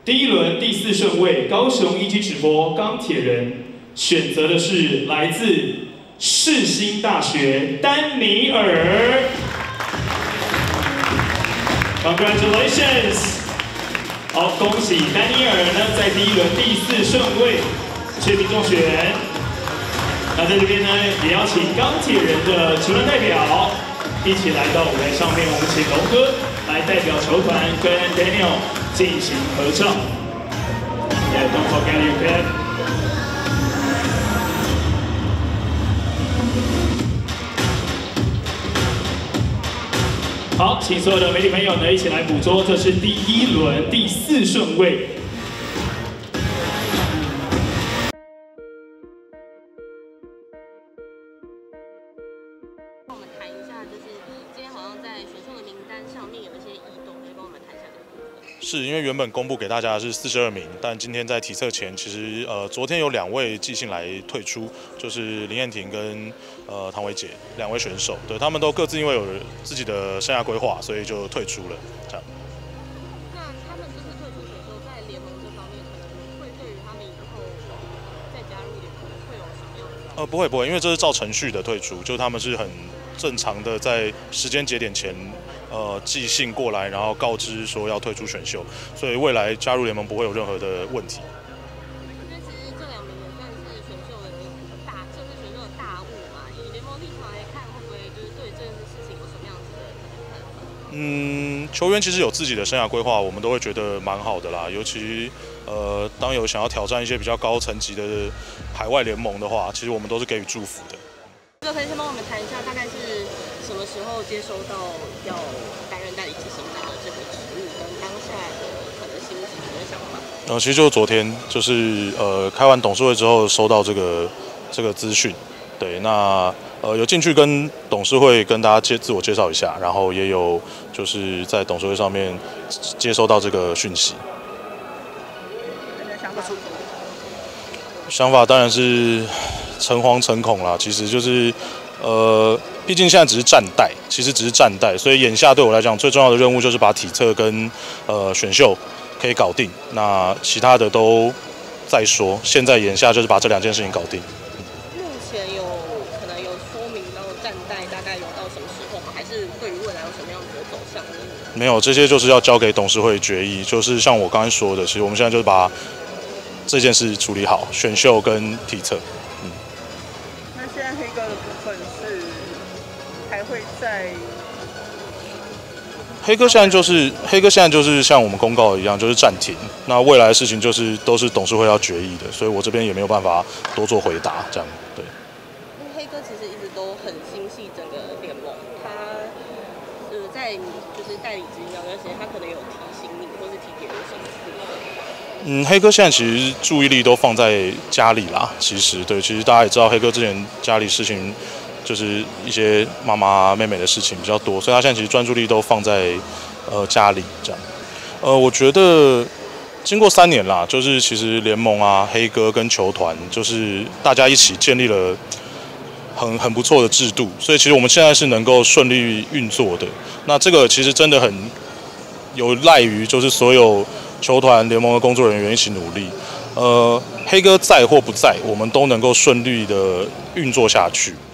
第一轮第4顺位，高雄一期直播钢铁人选择的是来自世新大学丹尼尔。Congratulations！ 好，恭喜丹尼尔呢，在第一轮第4顺位确定中选。那在这边呢，也邀请钢铁人的球团代表一起来到舞台上面，我们请龙哥来代表球团跟 Daniel 进行合照。Yeah, don't forget your cap. 好，请所有的媒体朋友呢一起来捕捉，这是第一轮第4顺位。 跟我们谈一下，就是今天好像在选秀的名单上面有一些异动，可以跟我们谈一下这个部分。 是因为原本公布给大家的是42名，但今天在体测前，其实昨天有2位寄信来退出，就是林彦廷跟唐维杰2位选手，对他们都各自因为有自己的生涯规划，所以就退出了。这样。 那他们这次退出选秀，在联盟这方面，可能会对于他们以后再加入联盟会有什么样的？ 不会，因为这是照程序的退出，就他们是很正常的在时间节点前。寄信过来，然后告知说要退出选秀，所以未来加入联盟不会有任何的问题。 因为其实这2名也算是选秀的正式选秀的大物嘛，以联盟立场来看，会不会就是对这件事情有什么样子的看法？ 球员其实有自己的生涯规划，我们都会觉得蛮好的啦。尤其当有想要挑战一些比较高层级的海外联盟的话，其实我们都是给予祝福的。 可以先帮我们谈一下，大概是什么时候接收到要担任代理执行长的这个职务，跟当下的可能心情跟想法？ 其实就是昨天，就是开完董事会之后收到这个资讯，对，那有进去跟董事会跟大家自我介绍一下，然后也有就是在董事会上面接收到这个讯息。想法当然是诚惶诚恐啦，其实就是毕竟现在只是暂代，所以眼下对我来讲最重要的任务就是把体测跟选秀可以搞定，那其他的都再说。现在眼下就是把这2件事情搞定。 目前可能有说明到暂代大概有到什么时候吗？还是对于未来有什么样子的走向呢？ 没有，这些就是要交给董事会决议。就是像我刚才说的，其实我们现在就是把这件事处理好，选秀跟体测。 那现在黑哥的部分是还会在？黑哥现在就是像我们公告一样，就是暂停。那未来的事情都是董事会要决议的，所以我这边也没有办法多做回答。这样对。 因为黑哥其实一直都很心系整个联盟，他在就是代理执行长那些，他可能有提醒你，或是提别人什么部分。 黑哥现在其实注意力都放在家里啦。其实大家也知道，黑哥之前家里事情就是一些妈妈妹妹的事情比较多，所以他现在其实专注力都放在家里这样。我觉得经过3年啦，就是其实联盟啊、黑哥跟球团，就是大家一起建立了很不错的制度，所以其实我们现在是能够顺利运作的。那这个其实真的很有赖于就是所有球团联盟的工作人员一起努力，黑哥在或不在，我们都能够顺利的运作下去。